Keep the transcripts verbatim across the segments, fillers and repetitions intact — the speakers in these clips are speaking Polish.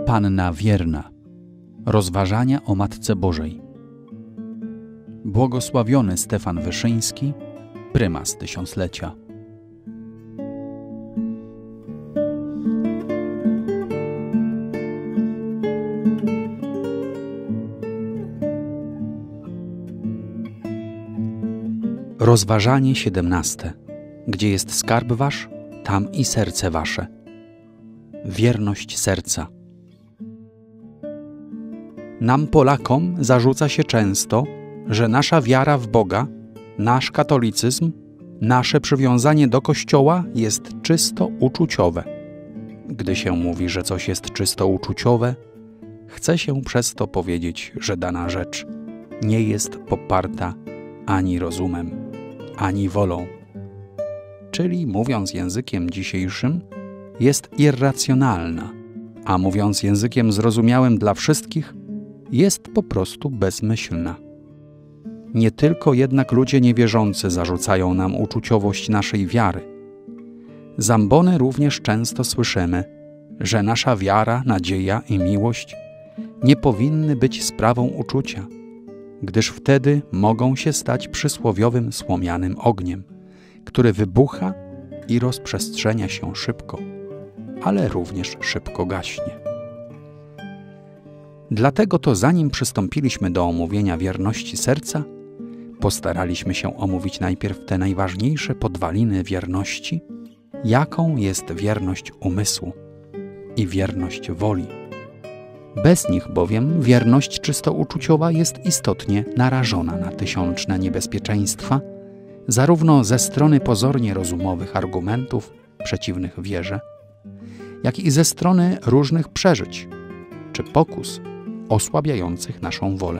Panna wierna. Rozważania o Matce Bożej. Błogosławiony Stefan Wyszyński, prymas tysiąclecia. Rozważanie siedemnaste. Gdzie jest skarb wasz, tam i serce wasze. Wierność serca. Nam, Polakom, zarzuca się często, że nasza wiara w Boga, nasz katolicyzm, nasze przywiązanie do Kościoła jest czysto uczuciowe. Gdy się mówi, że coś jest czysto uczuciowe, chce się przez to powiedzieć, że dana rzecz nie jest poparta ani rozumem, ani wolą. Czyli, mówiąc językiem dzisiejszym, jest irracjonalna, a mówiąc językiem zrozumiałym dla wszystkich, jest po prostu bezmyślna. Nie tylko jednak ludzie niewierzący zarzucają nam uczuciowość naszej wiary. Z ambony również często słyszymy, że nasza wiara, nadzieja i miłość nie powinny być sprawą uczucia, gdyż wtedy mogą się stać przysłowiowym słomianym ogniem, który wybucha i rozprzestrzenia się szybko, ale również szybko gaśnie. Dlatego to zanim przystąpiliśmy do omówienia wierności serca, postaraliśmy się omówić najpierw te najważniejsze podwaliny wierności, jaką jest wierność umysłu i wierność woli. Bez nich bowiem wierność czysto uczuciowa jest istotnie narażona na tysiączne niebezpieczeństwa, zarówno ze strony pozornie rozumowych argumentów przeciwnych wierze, jak i ze strony różnych przeżyć czy pokus osłabiających naszą wolę.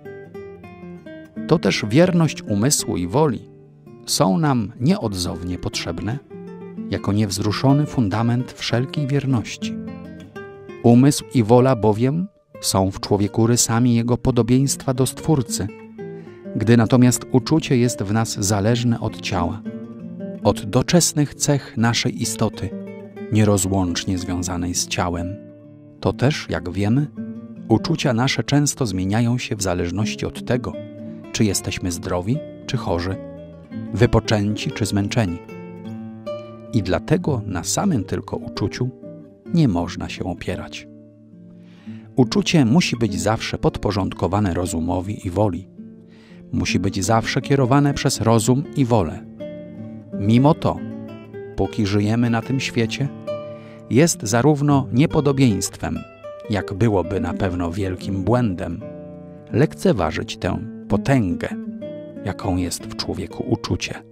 To też wierność umysłu i woli są nam nieodzownie potrzebne jako niewzruszony fundament wszelkiej wierności. Umysł i wola bowiem są w człowieku rysami jego podobieństwa do Stwórcy, gdy natomiast uczucie jest w nas zależne od ciała, od doczesnych cech naszej istoty, nierozłącznie związanej z ciałem. To też, jak wiemy, uczucia nasze często zmieniają się w zależności od tego, czy jesteśmy zdrowi, czy chorzy, wypoczęci, czy zmęczeni. I dlatego na samym tylko uczuciu nie można się opierać. Uczucie musi być zawsze podporządkowane rozumowi i woli. Musi być zawsze kierowane przez rozum i wolę. Mimo to, póki żyjemy na tym świecie, jest zarówno niepodobieństwem, jak byłoby na pewno wielkim błędem, lekceważyć tę potęgę, jaką jest w człowieku uczucie.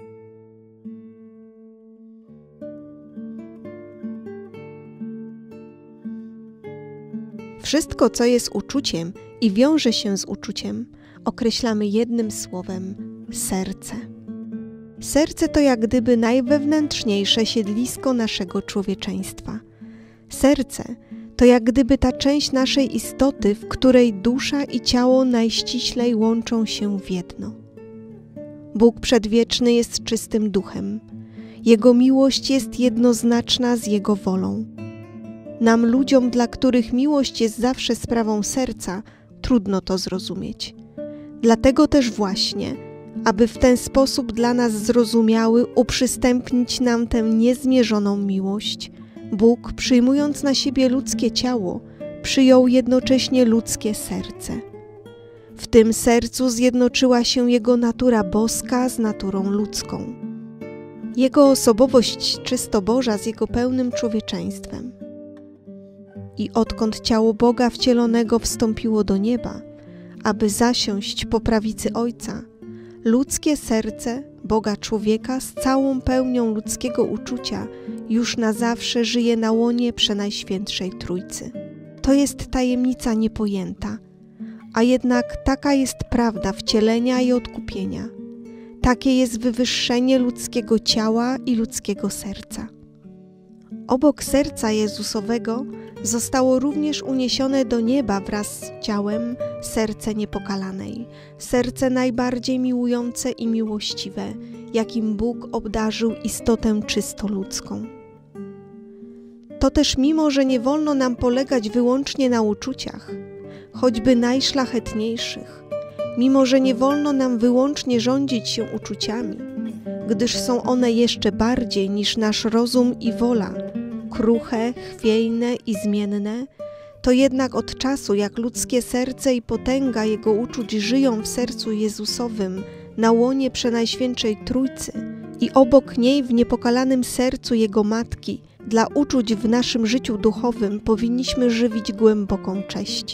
Wszystko, co jest uczuciem i wiąże się z uczuciem, określamy jednym słowem – serce. Serce to jak gdyby najwewnętrzniejsze siedlisko naszego człowieczeństwa. Serce to jak gdyby ta część naszej istoty, w której dusza i ciało najściślej łączą się w jedno. Bóg przedwieczny jest czystym duchem. Jego miłość jest jednoznaczna z Jego wolą. Nam, ludziom, dla których miłość jest zawsze sprawą serca, trudno to zrozumieć. Dlatego też właśnie, aby w ten sposób dla nas zrozumiały uprzystępnić nam tę niezmierzoną miłość, Bóg, przyjmując na siebie ludzkie ciało, przyjął jednocześnie ludzkie serce. W tym sercu zjednoczyła się Jego natura boska z naturą ludzką. Jego osobowość czysto Boża z Jego pełnym człowieczeństwem. I odkąd ciało Boga wcielonego wstąpiło do nieba, aby zasiąść po prawicy Ojca, ludzkie serce Boga człowieka z całą pełnią ludzkiego uczucia już na zawsze żyje na łonie Przenajświętszej Trójcy. To jest tajemnica niepojęta, a jednak taka jest prawda wcielenia i odkupienia. Takie jest wywyższenie ludzkiego ciała i ludzkiego serca. Obok serca Jezusowego zostało również uniesione do nieba wraz z ciałem serce niepokalanej, serce najbardziej miłujące i miłościwe, jakim Bóg obdarzył istotę czysto ludzką. To też mimo, że nie wolno nam polegać wyłącznie na uczuciach, choćby najszlachetniejszych, mimo, że nie wolno nam wyłącznie rządzić się uczuciami, gdyż są one jeszcze bardziej niż nasz rozum i wola, kruche, chwiejne i zmienne, to jednak od czasu, jak ludzkie serce i potęga Jego uczuć żyją w sercu Jezusowym, na łonie Przenajświętszej Trójcy i obok niej w niepokalanym sercu Jego Matki, dla uczuć w naszym życiu duchowym powinniśmy żywić głęboką cześć.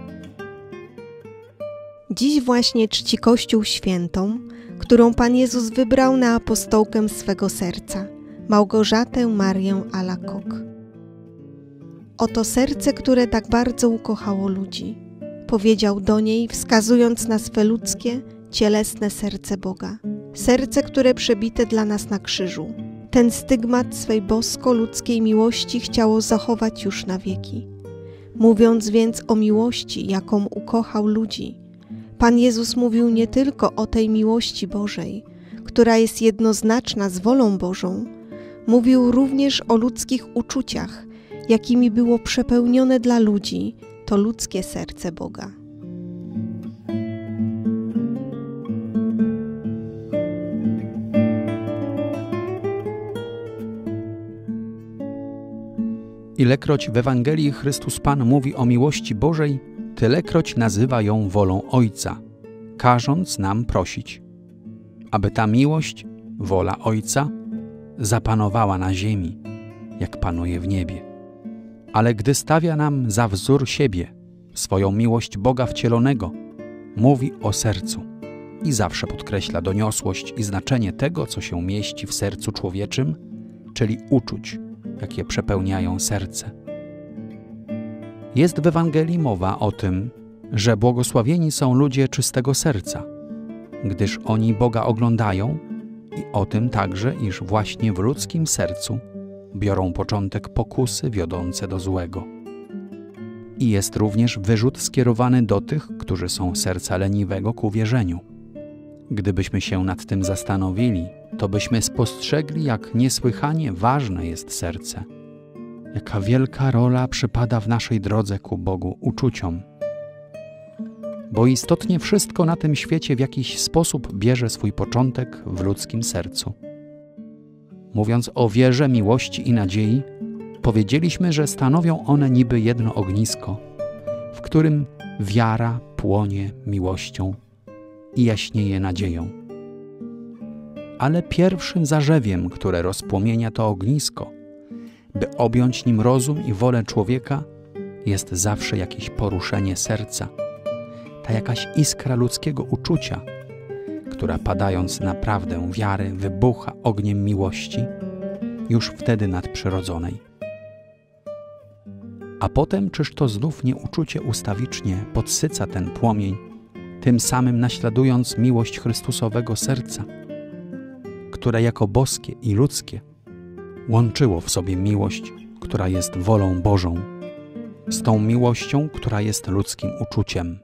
Dziś właśnie czci Kościół świętą, którą Pan Jezus wybrał na apostołkę swego serca, Małgorzatę Marię Alacoque. Oto serce, które tak bardzo ukochało ludzi, powiedział do niej, wskazując na swe ludzkie, cielesne serce Boga. Serce, które przebite dla nas na krzyżu. Ten stygmat swej bosko-ludzkiej miłości chciało zachować już na wieki. Mówiąc więc o miłości, jaką ukochał ludzi, Pan Jezus mówił nie tylko o tej miłości Bożej, która jest jednoznaczna z wolą Bożą, mówił również o ludzkich uczuciach, jakimi było przepełnione dla ludzi to ludzkie serce Boga. Ilekroć w Ewangelii Chrystus Pan mówi o miłości Bożej, tylekroć nazywa ją wolą Ojca, każąc nam prosić, aby ta miłość, wola Ojca, zapanowała na ziemi, jak panuje w niebie. Ale gdy stawia nam za wzór siebie, swoją miłość Boga wcielonego, mówi o sercu i zawsze podkreśla doniosłość i znaczenie tego, co się mieści w sercu człowieczym, czyli uczuć, jakie przepełniają serce. Jest w Ewangelii mowa o tym, że błogosławieni są ludzie czystego serca, gdyż oni Boga oglądają, i o tym także, iż właśnie w ludzkim sercu biorą początek pokusy wiodące do złego. I jest również wyrzut skierowany do tych, którzy są serca leniwego ku wierzeniu. Gdybyśmy się nad tym zastanowili, to byśmy spostrzegli, jak niesłychanie ważne jest serce, jaka wielka rola przypada w naszej drodze ku Bogu uczuciom. Bo istotnie wszystko na tym świecie w jakiś sposób bierze swój początek w ludzkim sercu. Mówiąc o wierze, miłości i nadziei, powiedzieliśmy, że stanowią one niby jedno ognisko, w którym wiara płonie miłością i jaśnieje nadzieją. Ale pierwszym zarzewiem, które rozpłomienia to ognisko, by objąć nim rozum i wolę człowieka, jest zawsze jakieś poruszenie serca, ta jakaś iskra ludzkiego uczucia, która padając na prawdę wiary wybucha ogniem miłości, już wtedy nadprzyrodzonej. A potem czyż to znów nie uczucie ustawicznie podsyca ten płomień, tym samym naśladując miłość Chrystusowego serca, które jako boskie i ludzkie łączyło w sobie miłość, która jest wolą Bożą, z tą miłością, która jest ludzkim uczuciem.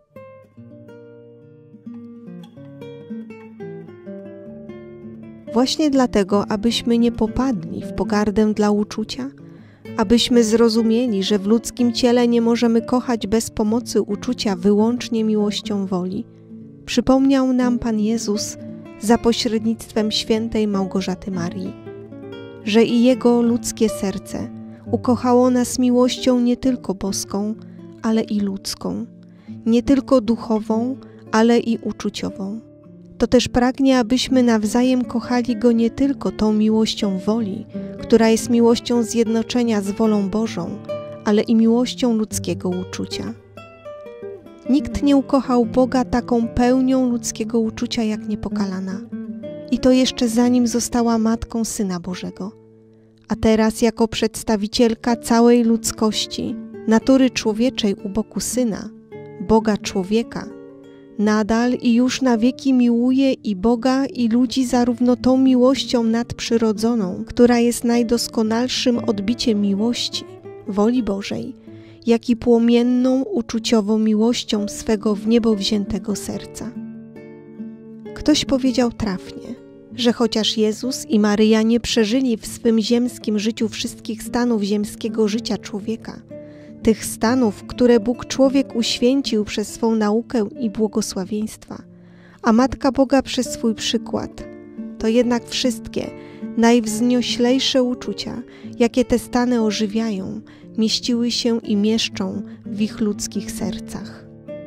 Właśnie dlatego, abyśmy nie popadli w pogardę dla uczucia, abyśmy zrozumieli, że w ludzkim ciele nie możemy kochać bez pomocy uczucia wyłącznie miłością woli, przypomniał nam Pan Jezus za pośrednictwem świętej Małgorzaty Marii, że i Jego ludzkie serce ukochało nas miłością nie tylko boską, ale i ludzką, nie tylko duchową, ale i uczuciową. To też pragnie, abyśmy nawzajem kochali Go nie tylko tą miłością woli, która jest miłością zjednoczenia z wolą Bożą, ale i miłością ludzkiego uczucia. Nikt nie ukochał Boga taką pełnią ludzkiego uczucia jak niepokalana. I to jeszcze zanim została Matką Syna Bożego. A teraz jako przedstawicielka całej ludzkości, natury człowieczej u boku Syna, Boga człowieka, nadal i już na wieki miłuje i Boga, i ludzi zarówno tą miłością nadprzyrodzoną, która jest najdoskonalszym odbiciem miłości, woli Bożej, jak i płomienną, uczuciową miłością swego w niebo wziętego serca. Ktoś powiedział trafnie, że chociaż Jezus i Maryja nie przeżyli w swym ziemskim życiu wszystkich stanów ziemskiego życia człowieka, tych stanów, które Bóg człowiek uświęcił przez swą naukę i błogosławieństwa, a Matka Boga przez swój przykład, to jednak wszystkie najwznioślejsze uczucia, jakie te stany ożywiają, mieściły się i mieszczą w ich ludzkich sercach.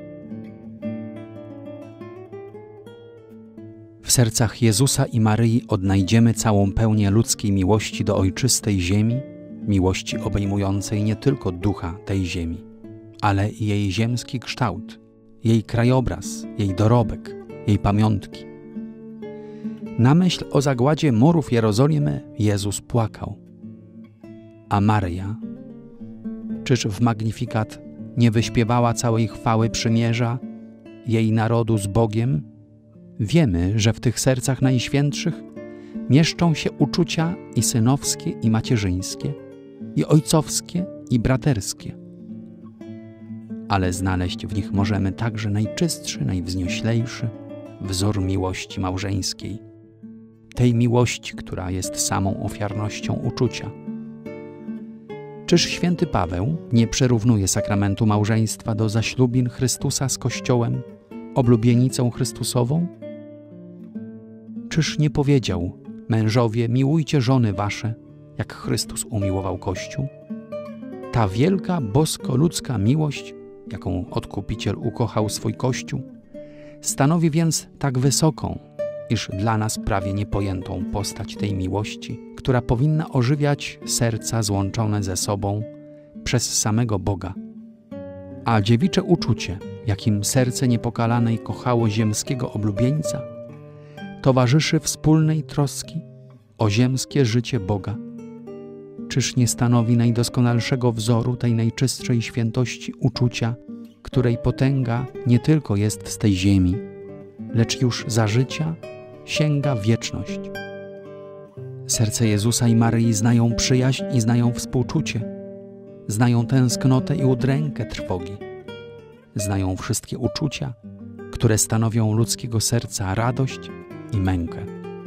W sercach Jezusa i Maryi odnajdziemy całą pełnię ludzkiej miłości do ojczystej ziemi, miłości obejmującej nie tylko ducha tej ziemi, ale i jej ziemski kształt, jej krajobraz, jej dorobek, jej pamiątki. Na myśl o zagładzie murów Jerozolimy Jezus płakał. A Maryja, czyż w Magnificat nie wyśpiewała całej chwały przymierza jej narodu z Bogiem? Wiemy, że w tych sercach najświętszych mieszczą się uczucia i synowskie, i macierzyńskie, i ojcowskie, i braterskie. Ale znaleźć w nich możemy także najczystszy, najwznioślejszy wzór miłości małżeńskiej, tej miłości, która jest samą ofiarnością uczucia. Czyż święty Paweł nie przyrównuje sakramentu małżeństwa do zaślubin Chrystusa z Kościołem, oblubienicą Chrystusową? Czyż nie powiedział: mężowie, miłujcie żony wasze, jak Chrystus umiłował Kościół? Ta wielka, bosko-ludzka miłość, jaką Odkupiciel ukochał swój Kościół, stanowi więc tak wysoką, iż dla nas prawie niepojętą postać tej miłości, która powinna ożywiać serca złączone ze sobą przez samego Boga. A dziewicze uczucie, jakim serce niepokalanej kochało ziemskiego oblubieńca, towarzyszy wspólnej troski o ziemskie życie Boga. Czyż nie stanowi najdoskonalszego wzoru tej najczystszej świętości uczucia, której potęga nie tylko jest z tej ziemi, lecz już za życia sięga wieczność. Serce Jezusa i Maryi znają przyjaźń i znają współczucie, znają tęsknotę i udrękę trwogi, znają wszystkie uczucia, które stanowią ludzkiego serca radość i mękę.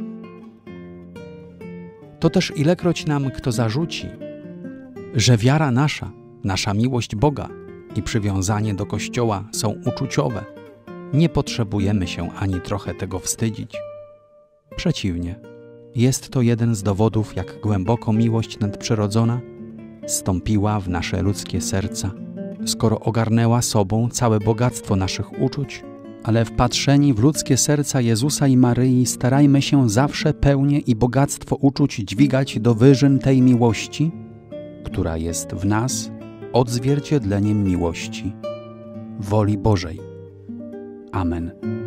To też ilekroć nam kto zarzuci, że wiara nasza, nasza miłość Boga i przywiązanie do Kościoła są uczuciowe, nie potrzebujemy się ani trochę tego wstydzić. Przeciwnie, jest to jeden z dowodów, jak głęboko miłość nadprzyrodzona stąpiła w nasze ludzkie serca, skoro ogarnęła sobą całe bogactwo naszych uczuć. Ale wpatrzeni w ludzkie serca Jezusa i Maryi starajmy się zawsze pełnię i bogactwo uczuć dźwigać do wyżyn tej miłości, która jest w nas odzwierciedleniem miłości, woli Bożej. Amen.